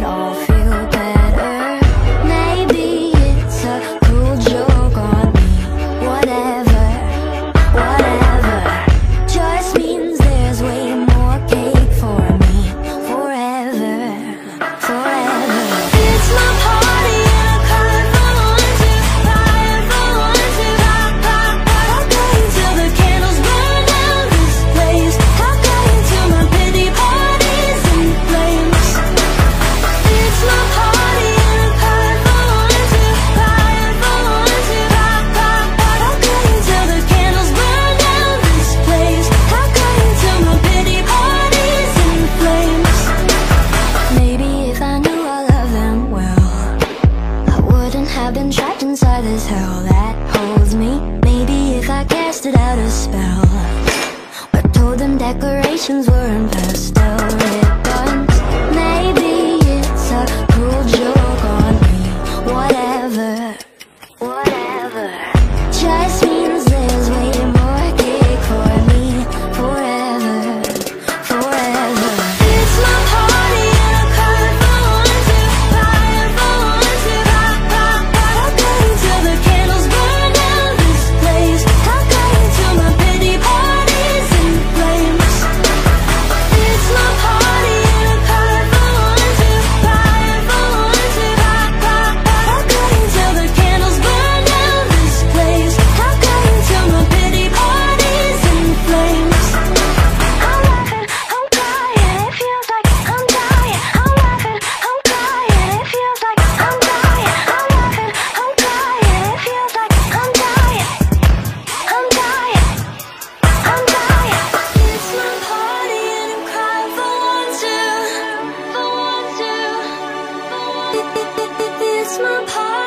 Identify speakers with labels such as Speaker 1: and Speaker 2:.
Speaker 1: all feel better. Maybe it's a cruel joke on me. Whatever, whatever, just means there's way more cake for me. Forever, forever. It's my party and I cry for one, two, fire for one, two, pop, pop, pop. I'll go till the candles burn down this place. I'll go to my pity parties and flames. It's my party and I cry for one, two, fire for one, two, pop, pop, pop. I'll go till the candles burn down this place. I'll go to my pity parties and flames. Maybe if I knew I loved them well, I wouldn't have been trapped inside this hell that holds me. Maybe if I casted out a spell, or told them decorations were in pastel ribbons. Maybe it's a cruel joke on me. Whatever, whatever, just means there's way more cake for me. Forever, forever. It's my party and I cry for one, two, fire for one, two, pop, pop, pop. I'll go till the candles burn down this place. I'll go to my pity parties and flames. It's my party and I cry for one, two, fire for one, two, pop, pop, pop. I'll go till the candles burn down this place. I'll go to my pity parties and flames. I'm laughing, I'm crying, it feels like I'm dying. I'm laughing, I'm crying, it feels like I'm dying. I'm laughing, I'm crying, it feels like I'm dying. I'm dying, I'm dying. It's my party and I'm crying for one, two, for one, two. It's my party.